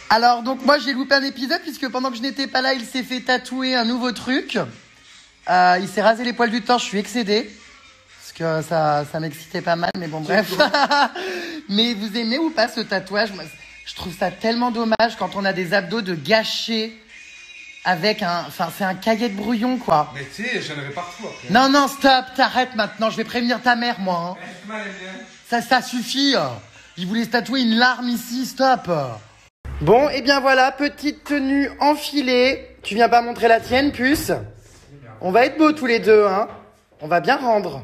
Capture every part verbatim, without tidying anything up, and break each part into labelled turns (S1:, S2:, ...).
S1: Alors, donc moi, j'ai loupé un épisode puisque pendant que je n'étais pas là, il s'est fait tatouer un nouveau truc. Euh, il s'est rasé les poils du torse, je suis excédée. Parce que ça, ça m'excitait pas mal, mais bon, bref. Mais vous aimez ou pas ce tatouage? Moi, je trouve ça tellement dommage quand on a des abdos de gâcher avec un... Enfin, c'est un cahier de brouillon, quoi.
S2: Mais tu sais, j'en avais partout après.
S1: Non, non, stop, t'arrêtes maintenant. Je vais prévenir ta mère, moi. Hein. Ça, ça suffit. Il voulait se tatouer une larme ici, stop. Bon, et eh bien voilà, petite tenue enfilée. Tu viens pas montrer la tienne, puce? On va être beaux tous les deux, hein. On va bien rendre.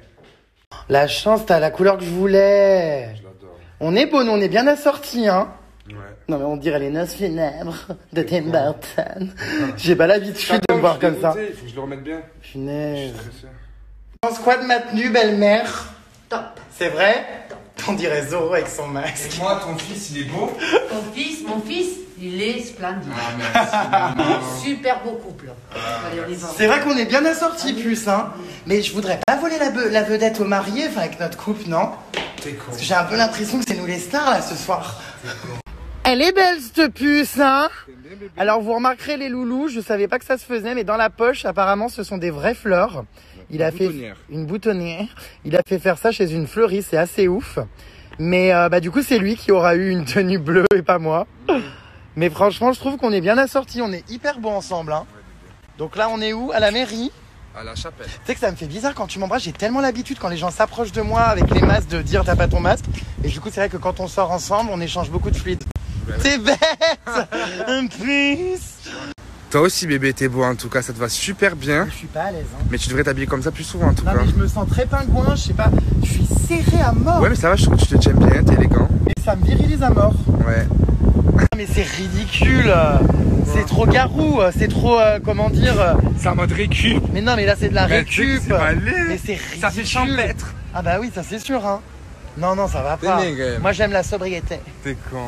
S1: La chance, t'as la couleur que je voulais.
S2: Je l'adore.
S1: On est beau, nous, on est bien assortis, hein.
S2: Ouais.
S1: Non, mais on dirait les noces funèbres de Tim Burton. J'ai pas l'habitude de me voir comme ça.
S2: Il faut que je le remette bien.
S1: Punaise. Tu penses quoi de ma tenue, belle-mère? Top. C'est vrai? On dirait Zorro avec son masque.
S2: Et moi, ton fils, il est beau?
S3: Ton fils, mon fils, il est splendide.
S2: Ah, merci.
S3: Super beau couple. Allez, on y va.
S1: C'est vrai qu'on est bien assortis, plus, hein. Mais je voudrais pas voler la, la vedette aux mariés, enfin, avec notre couple, non?
S2: T'es con.
S1: Parce que j'ai un peu l'impression que c'est nous les stars, là, ce soir. Elle est belle, cette puce, hein. Alors, vous remarquerez les loulous, je savais pas que ça se faisait, mais dans la poche, apparemment, ce sont des vraies fleurs. Il a fait une boutonnière. Il a fait faire ça chez une fleuriste, c'est assez ouf. Mais euh, bah du coup, c'est lui qui aura eu une tenue bleue et pas moi. Mais franchement, je trouve qu'on est bien assortis, on est hyper beaux ensemble. Hein. Donc là, on est où? À la mairie?
S2: À la chapelle.
S1: Tu sais que ça me fait bizarre quand tu m'embrasses. J'ai tellement l'habitude quand les gens s'approchent de moi avec les masques de dire t'as pas ton masque. Et du coup, c'est vrai que quand on sort ensemble, on échange beaucoup de fluides. T'es bête. Un plus.
S2: Toi aussi, bébé, t'es beau en tout cas, ça te va super bien.
S1: Je suis pas à l'aise. Hein.
S2: Mais tu devrais t'habiller comme ça plus souvent en tout
S1: non,
S2: cas.
S1: Non, mais je me sens très pingouin, je sais pas. Je suis serré à mort.
S2: Ouais, mais ça va, je trouve que tu te tiens bien, t'es élégant.
S1: Mais ça me virilise à mort.
S2: Ouais.
S1: Mais c'est ridicule. C'est trop garou, c'est trop, euh, comment dire... euh,
S2: C'est en mode récup.
S1: Mais non, mais là, c'est de la
S2: Mais tu sais que
S1: récup.
S2: c'est pas laid.
S1: Mais c'est ridicule.
S2: Ça fait champêtre.
S1: Ah bah oui, ça c'est sûr, hein. Non, non, ça va
S2: T'es
S1: pas.
S2: né, quand même.
S1: Moi, j'aime la sobriété.
S2: T'es con.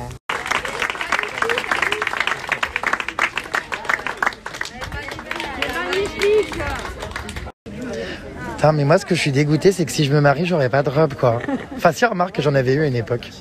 S1: Putain, mais moi, ce que je suis dégoûté, c'est que si je me marie, j'aurais pas de robe, quoi. Enfin, si, remarque que j'en avais eu à une époque.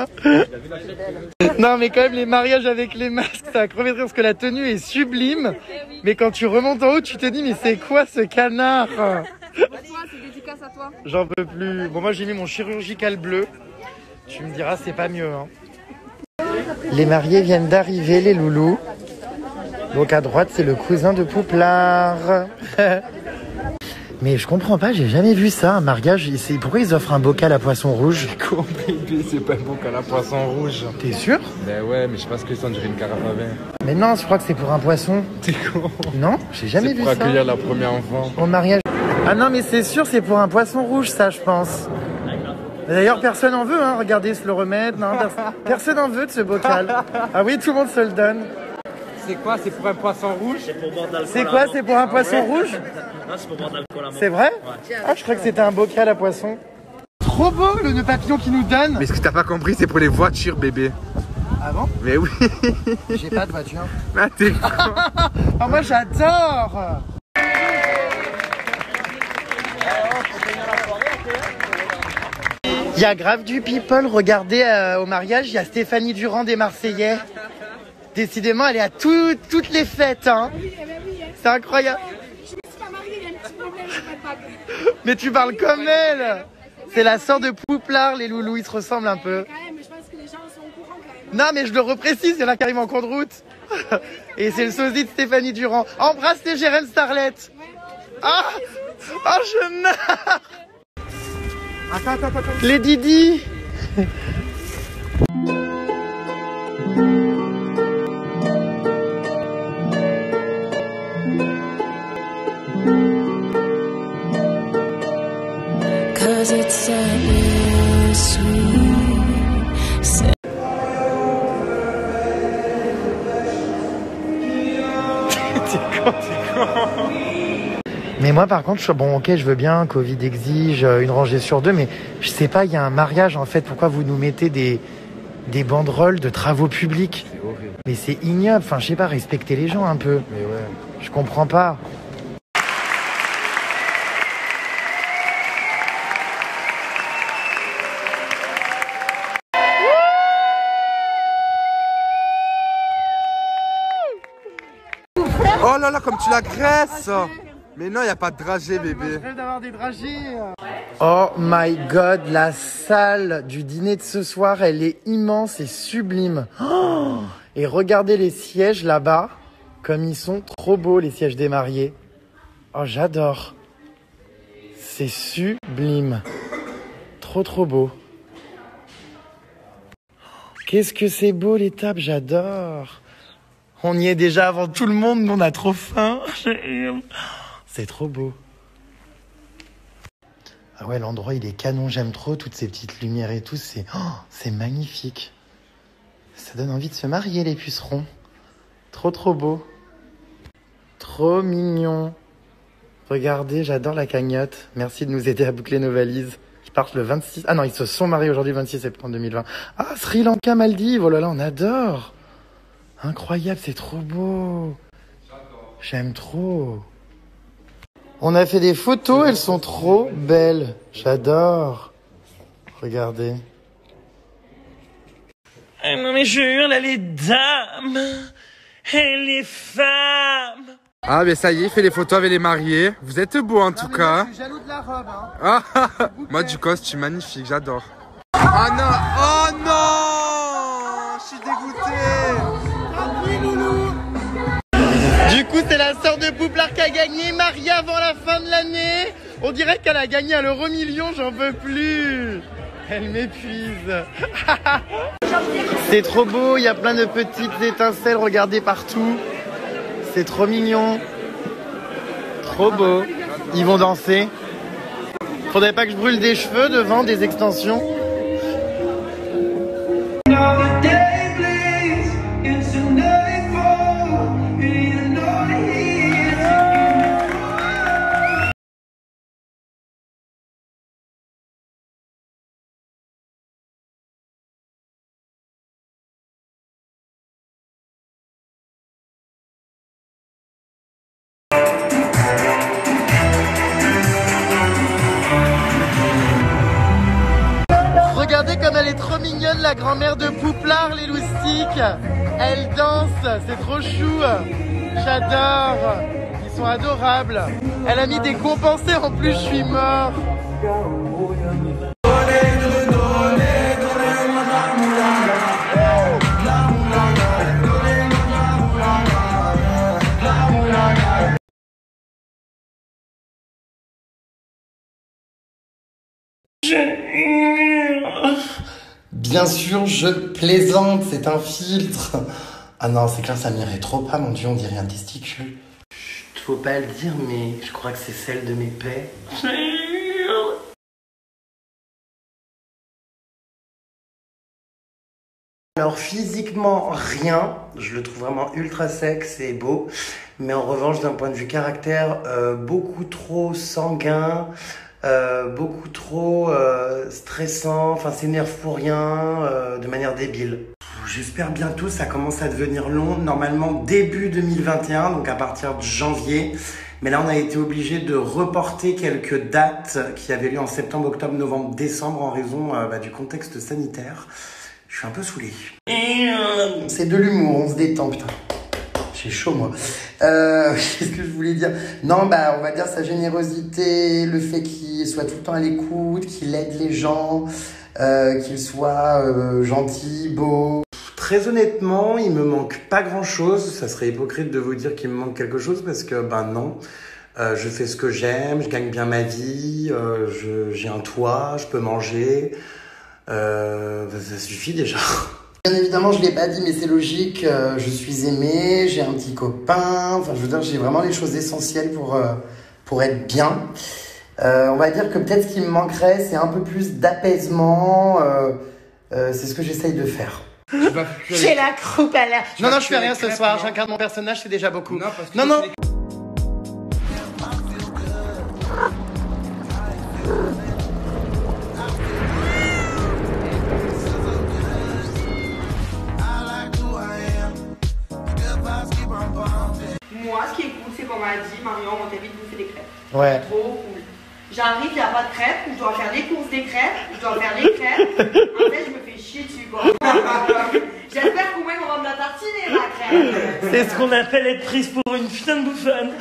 S1: Non, mais quand même, les mariages avec les masques, ça a crevé de rire parce que la tenue est sublime. Mais quand tu remontes en haut, tu te dis, mais c'est quoi ce canard?
S4: C'est dédicace à toi.
S1: J'en peux plus. Bon, moi, j'ai mis mon chirurgical bleu. Tu me diras, c'est pas mieux, hein. Les mariés viennent d'arriver, les loulous. Donc, à droite, c'est le cousin de Pouplard. Mais je comprends pas, j'ai jamais vu ça, un mariage. Pourquoi ils offrent un bocal à poisson rouge?
S2: Con, bébé, c'est pas un bocal à poisson rouge.
S1: T'es sûr?
S2: Ben ouais, mais je sais pas ce que c'est, on dirait une carafe à vin.
S1: Mais non, je crois que c'est pour un poisson.
S2: T'es con.
S1: Non, j'ai jamais vu ça.
S2: C'est pour accueillir la première enfant.
S1: Au mariage. Ah non, mais c'est sûr, c'est pour un poisson rouge, ça, je pense. D'ailleurs, personne en veut, hein. Regardez, se le remettre. Non, pers- personne en veut de ce bocal. Ah oui, tout le monde se le donne.
S2: C'est quoi? C'est pour un poisson rouge?
S1: C'est quoi? C'est pour un poisson rouge?
S5: Non, c'est pour boire de l'alcool à mort.
S1: C'est vrai? Ah, je crois que c'était un bocal à poisson. Trop beau, le nœud papillon qui nous donne.
S2: Mais ce que t'as pas compris, c'est pour les voitures, bébé.
S1: Ah bon?
S2: Mais oui.
S1: J'ai pas de voiture.
S2: Ah, t'es con.
S1: Ah, moi, j'adore. Il y a grave du people. Regardez, euh, au mariage, il y a Stéphanie Durand des Marseillais. Décidément, elle est à tout, toutes les fêtes, hein. C'est incroyable.
S4: Je me suis pas mariée, il y a un petit problème, j'ai pas de bague.
S1: Mais tu parles comme elle. C'est la sœur de Pouplard, les loulous, ils se ressemblent un peu.
S4: Quand même, je pense que les gens sont au courant quand même.
S1: Non, mais je le reprécise, il y en a qui arrivent en cours de route. Et c'est le sosie de Stéphanie Durand. Embrasse les Jérém Starlet. Ah, oh, je meurs.
S2: Attends, attends, attends.
S1: Les Didi.
S6: Cause it's so sweet.
S1: T'es con, t'es con. Mais moi par contre, je, bon ok, je veux bien, Covid exige une rangée sur deux, mais je sais pas, il y a un mariage en fait, pourquoi vous nous mettez des, des banderoles de travaux publics?
S2: C'est horrible.
S1: Mais c'est ignoble, enfin je sais pas, respectez les gens un peu.
S2: Mais ouais.
S1: Je comprends pas.
S2: Oh là là, comme tu la graisses. Mais non, il n'y a pas de dragée, bébé.
S1: Je rêve d'avoir des dragées. Oh my god, la salle du dîner de ce soir, elle est immense et sublime. Oh, et regardez les sièges là-bas, comme ils sont trop beaux, les sièges des mariés. Oh, j'adore. C'est sublime. Trop, trop beau. Qu'est-ce que c'est beau, les tables, j'adore. On y est déjà avant tout le monde, mais on a trop faim. C'est trop beau. Ah ouais, l'endroit, il est canon. J'aime trop toutes ces petites lumières et tout. C'est oh, c'est magnifique. Ça donne envie de se marier, les pucerons. Trop, trop beau. Trop mignon. Regardez, j'adore la cagnotte. Merci de nous aider à boucler nos valises. Ils partent le vingt-six... Ah non, ils se sont mariés aujourd'hui, le vingt-six septembre deux mille vingt. Ah, Sri Lanka, Maldives. Oh là là, on adore. Incroyable, c'est trop beau. J'aime trop. On a fait des photos, elles sont trop belles. J'adore. Regardez.
S5: Ah non mais jure, là les dames et les femmes.
S2: Ah mais ça y est, il fait les photos avec les mariés. Vous êtes beaux en tout cas.
S1: Je suis jaloux de la robe. Hein.
S2: Ah, moi du costume magnifique, j'adore. Oh non, oh non, je suis dégoûté.
S1: Du coup, c'est la sœur de Pouplard qui a gagné, mariée avant la fin de l'année. On dirait qu'elle a gagné à l'euro million, j'en peux plus. Elle m'épuise. C'est trop beau, il y a plein de petites étincelles, regardez partout. C'est trop mignon. Trop beau. Ils vont danser. Faudrait pas que je brûle des cheveux devant, des extensions. Regardez comme elle est trop mignonne, la grand-mère de Pouplard, les loustiques. Elle danse, c'est trop chou. J'adore. Ils sont adorables. Elle a mis des compensés en plus, je suis mort. Bien sûr, je plaisante, c'est un filtre. Ah non, c'est clair, ça m'irait trop pas, mon Dieu, on dirait un testicule. Chut, faut pas le dire, mais je crois que c'est celle de mes paix. Alors physiquement, rien. Je le trouve vraiment ultra sexe et beau. Mais en revanche, d'un point de vue caractère, euh, beaucoup trop sanguin. Euh, beaucoup trop euh, stressant, enfin s'énerve pour rien, euh, de manière débile. J'espère bientôt, ça commence à devenir long, normalement début deux mille vingt et un, donc à partir de janvier. Mais là on a été obligé de reporter quelques dates qui avaient lieu en septembre, octobre, novembre, décembre en raison euh, bah, du contexte sanitaire. Je suis un peu saoulé. C'est de l'humour, on se détend, putain. J'ai chaud, moi. Euh, qu'est-ce que je voulais dire? Non, bah, on va dire sa générosité, le fait qu'il soit tout le temps à l'écoute, qu'il aide les gens, euh, qu'il soit euh, gentil, beau. Très honnêtement, il me manque pas grand-chose. Ça serait hypocrite de vous dire qu'il me manque quelque chose parce que, ben non. Euh, je fais ce que j'aime, je gagne bien ma vie, euh, je, j'ai un toit, je peux manger. Euh, ça suffit déjà. Bien évidemment, je ne l'ai pas dit, mais c'est logique, euh, je suis aimée, j'ai un petit copain, enfin je veux dire, j'ai vraiment les choses essentielles pour, euh, pour être bien. Euh, on va dire que peut-être ce qui me manquerait, c'est un peu plus d'apaisement, euh, euh, c'est ce que j'essaye de faire.
S3: J'ai la croupe à l'air.
S1: Non, non, je fais rien ce soir, j'incarne mon personnage, c'est déjà beaucoup.
S2: Non, parce que
S1: non, non.
S7: Moi, ce qui est cool, c'est qu'on m'a dit, Marion, on t'invite de bouffer des crêpes.
S1: Ouais.
S7: Trop cool. J'arrive, il n'y a pas de crêpes, je dois faire des courses des crêpes, je dois faire des crêpes. En fait, je me fais chier dessus, quoi. J'espère qu'au moins, on va me la tartiner, ma crêpe.
S5: C'est ce qu'on appelle être prise pour une putain de bouffonne.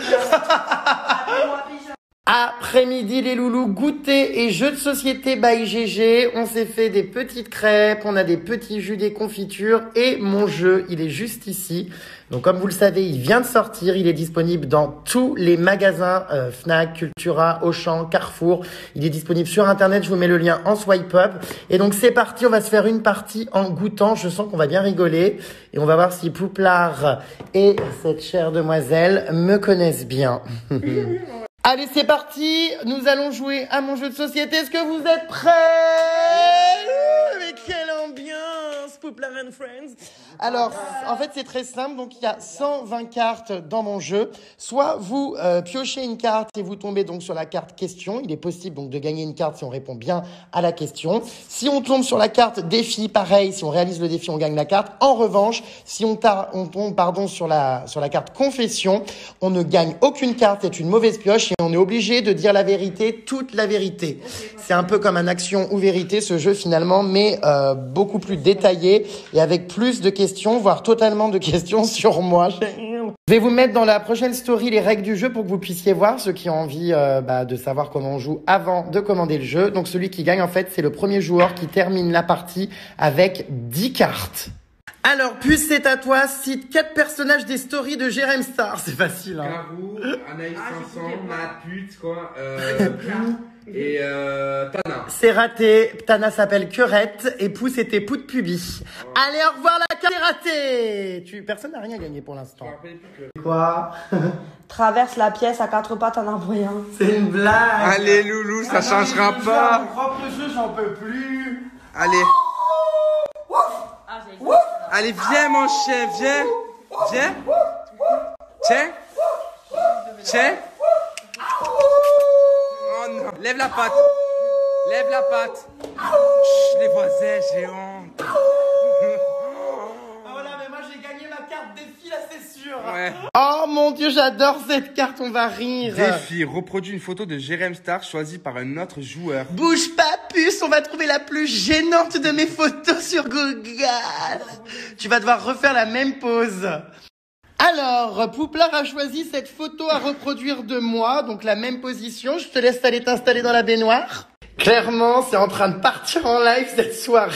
S1: Après-midi les loulous, goûter et jeux de société by G G. On s'est fait des petites crêpes, on a des petits jus, des confitures et mon jeu, il est juste ici. Donc comme vous le savez, il vient de sortir, il est disponible dans tous les magasins euh, Fnac, Cultura, Auchan, Carrefour. Il est disponible sur internet, je vous mets le lien en swipe up. Et donc c'est parti, on va se faire une partie en goûtant. Je sens qu'on va bien rigoler et on va voir si Pouplard et cette chère demoiselle me connaissent bien. Allez, c'est parti. Nous allons jouer à mon jeu de société. Est-ce que vous êtes prêts? Mais quelle ambiance, Pouplard and Friends. Alors, en fait, c'est très simple. Donc, il y a cent vingt cartes dans mon jeu. Soit vous euh, piochez une carte et vous tombez donc sur la carte question. Il est possible donc de gagner une carte si on répond bien à la question. Si on tombe sur la carte défi, pareil. Si on réalise le défi, on gagne la carte. En revanche, si on, tar- on tombe pardon sur la sur la carte confession, on ne gagne aucune carte. C'est une mauvaise pioche. Et on est obligé de dire la vérité, toute la vérité. C'est un peu comme un action ou vérité, ce jeu finalement, mais euh, beaucoup plus détaillé et avec plus de questions, voire totalement de questions sur moi. Je vais vous mettre dans la prochaine story les règles du jeu pour que vous puissiez voir, ceux qui ont envie euh, bah, de savoir comment on joue avant de commander le jeu. Donc celui qui gagne, en fait, c'est le premier joueur qui termine la partie avec dix cartes. Alors, Puce, c'est à toi. Cite quatre personnages des stories de Jérém Star. C'est facile, hein.
S2: Garou, Anaïs cinq cents, ma pute, quoi. Euh, et euh, Tana.
S1: C'est raté. Tana s'appelle Querette et Pou c'était Pou de Pubi. Oh. Allez, au revoir, la carte est ratée. Tu... Personne n'a rien gagné pour l'instant. Que... Quoi?
S7: Traverse la pièce à quatre pattes en un voyant.
S1: C'est une blague.
S2: Allez, loulou, ça ah, changera
S1: non,
S2: pas.
S1: Mon propre jeu, j'en peux plus.
S2: Allez. Allez, viens, mon chien, viens. Viens. Tiens. Tiens. Oh non. Lève la patte. Lève la patte. Chut, les voisins, j'ai honte.
S1: Ah voilà, mais moi j'ai gagné ma carte défi, là, c'est sûr.
S2: Ouais.
S1: Oh mon Dieu, j'adore cette carte, on va rire.
S2: Défi, reproduis une photo de Jérém Star choisie par un autre joueur.
S1: Bouge pas, Puce, on va trouver la plus gênante de mes photos sur Google. Tu vas devoir refaire la même pose. Alors, Pouplard a choisi cette photo à reproduire de moi, donc la même position. Je te laisse aller t'installer dans la baignoire. Clairement, c'est en train de partir en live cette soirée.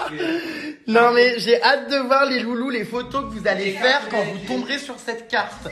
S1: Non mais j'ai hâte de voir les loulous, les photos que vous allez faire quand vous tomberez sur cette carte.